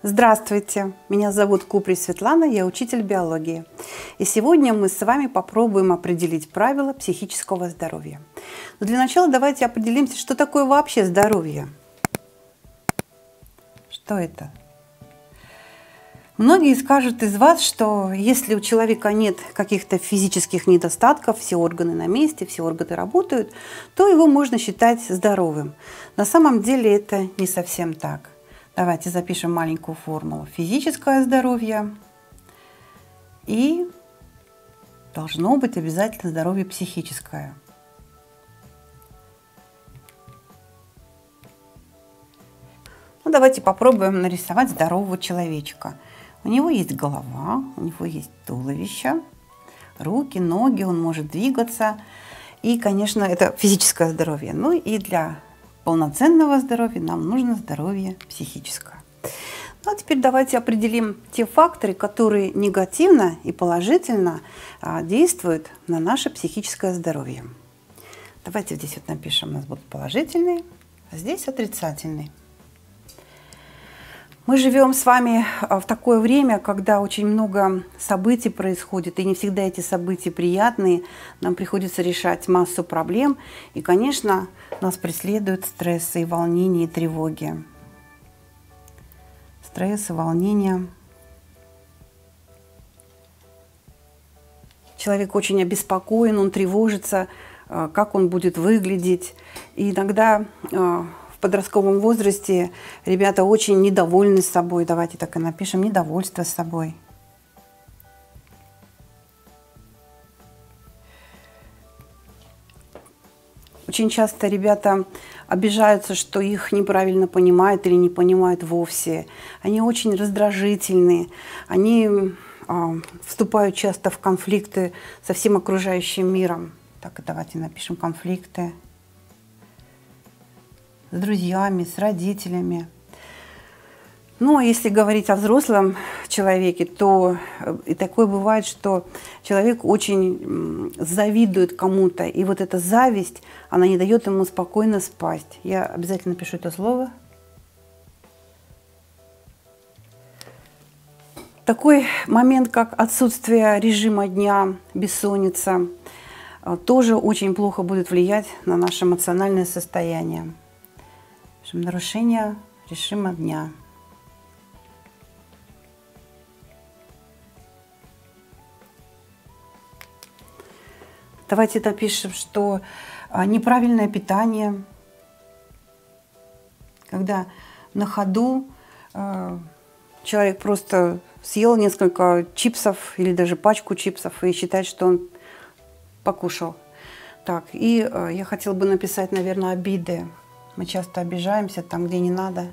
Здравствуйте! Меня зовут Куприй Светлана, я учитель биологии. И сегодня мы с вами попробуем определить правила психического здоровья. Но для начала давайте определимся, что такое вообще здоровье. Что это? Многие скажут из вас, что если у человека нет каких-то физических недостатков, все органы на месте, все органы работают, то его можно считать здоровым. На самом деле это не совсем так. Давайте запишем маленькую формулу. Физическое здоровье и должно быть обязательно здоровье психическое. Ну, давайте попробуем нарисовать здорового человечка. У него есть голова, у него есть туловище, руки, ноги, он может двигаться. И, конечно, это физическое здоровье. Ну и для полноценного здоровья нам нужно здоровье психическое. Ну, а теперь давайте определим те факторы, которые негативно и положительно действуют на наше психическое здоровье. Давайте здесь вот напишем, у нас будут положительные, а здесь отрицательные. Мы живем с вами в такое время, когда очень много событий происходит, и не всегда эти события приятные. Нам приходится решать массу проблем, и, конечно, нас преследуют стрессы, и волнения, и тревоги. Стрессы, волнения. Человек очень обеспокоен, он тревожится, как он будет выглядеть. И иногда в подростковом возрасте ребята очень недовольны собой. Давайте так и напишем: недовольство собой. Очень часто ребята обижаются, что их неправильно понимают или не понимают вовсе. Они очень раздражительны, они вступают часто в конфликты со всем окружающим миром. Так, давайте напишем конфликты с друзьями, с родителями. Ну, а если говорить о взрослом человеке, то и такое бывает, что человек очень завидует кому-то, и вот эта зависть, она не дает ему спокойно спать. Я обязательно пишу это слово. Такой момент, как отсутствие режима дня, бессонница, тоже очень плохо будет влиять на наше эмоциональное состояние. Нарушение режима дня. Давайте напишем, что неправильное питание, когда на ходу человек просто съел несколько чипсов или даже пачку чипсов и считает, что он покушал. Так, и я хотела бы написать, наверное, обиды. Мы часто обижаемся там, где не надо.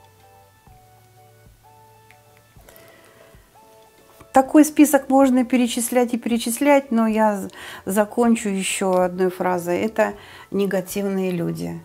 Такой список можно перечислять и перечислять, но я закончу еще одной фразой. Это негативные люди.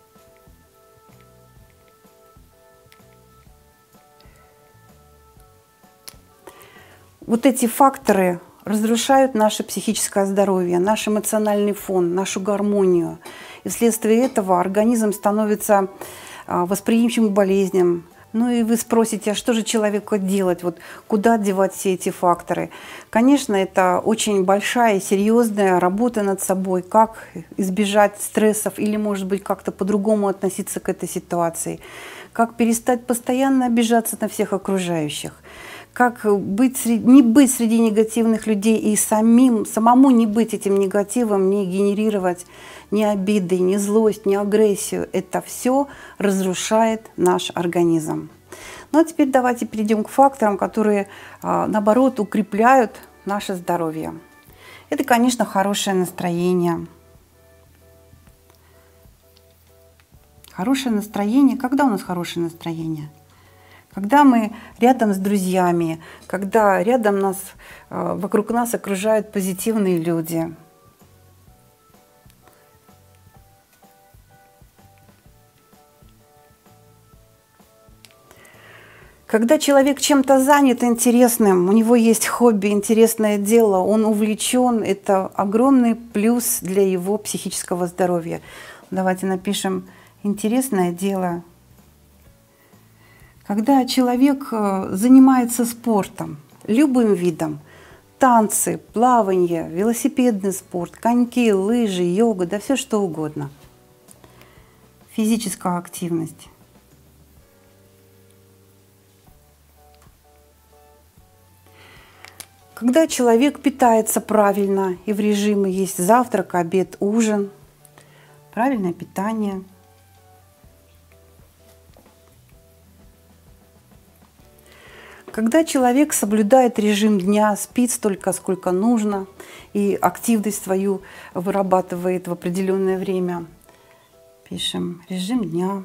Вот эти факторы разрушают наше психическое здоровье, наш эмоциональный фон, нашу гармонию. И вследствие этого организм становится восприимчивым к болезням. Ну и вы спросите, а что же человеку делать? Вот куда девать все эти факторы? Конечно, это очень большая и серьезная работа над собой, как избежать стрессов или, может быть, как-то по-другому относиться к этой ситуации, как перестать постоянно обижаться на всех окружающих, как не быть среди негативных людей и самому не быть этим негативом, не генерировать ни обиды, ни злость, ни агрессию. Это все разрушает наш организм. Ну а теперь давайте перейдем к факторам, которые, наоборот, укрепляют наше здоровье. Это, конечно, хорошее настроение. Хорошее настроение. Когда у нас хорошее настроение? Когда мы рядом с друзьями, когда рядом вокруг нас окружают позитивные люди. Когда человек чем-то занят интересным, у него есть хобби, интересное дело, он увлечен, это огромный плюс для его психического здоровья. Давайте напишем «интересное дело». Когда человек занимается спортом, любым видом, танцы, плавание, велосипедный спорт, коньки, лыжи, йога, да все что угодно. Физическая активность. Когда человек питается правильно и в режиме есть завтрак, обед, ужин, правильное питание. Когда человек соблюдает режим дня, спит столько, сколько нужно, и активность свою вырабатывает в определенное время. Пишем режим дня.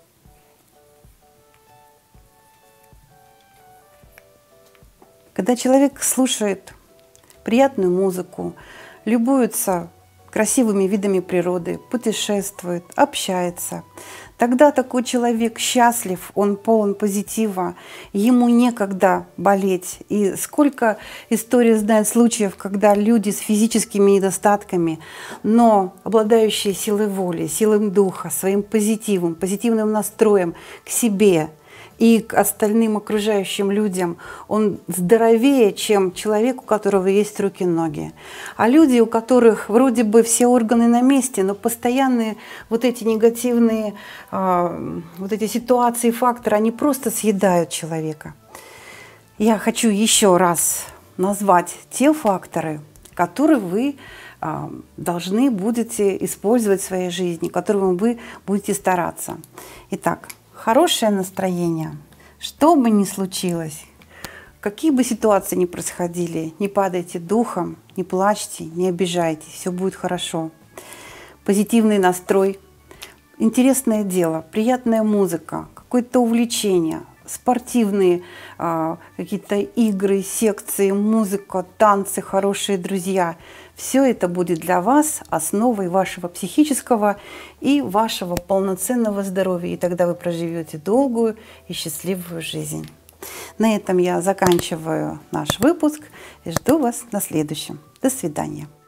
Когда человек слушает приятную музыку, любуется красивыми видами природы, путешествует, общается, тогда такой человек счастлив, он полон позитива, ему некогда болеть. И сколько история знает случаев, когда люди с физическими недостатками, но обладающие силой воли, силой духа, своим позитивом, позитивным настроем к себе и к остальным окружающим людям, он здоровее, чем человек, у которого есть руки и ноги. А люди, у которых вроде бы все органы на месте, но постоянные вот эти негативные вот эти ситуации, факторы, они просто съедают человека. Я хочу еще раз назвать те факторы, которые вы должны будете использовать в своей жизни, которым вы будете стараться. Итак, хорошее настроение, что бы ни случилось, какие бы ситуации ни происходили, не падайте духом, не плачьте, не обижайтесь, все будет хорошо. Позитивный настрой, интересное дело, приятная музыка, какое-то увлечение, спортивные какие-то игры, секции, музыка, танцы, хорошие друзья. Все это будет для вас основой вашего психического и вашего полноценного здоровья. И тогда вы проживете долгую и счастливую жизнь. На этом я заканчиваю наш выпуск и жду вас на следующем. До свидания.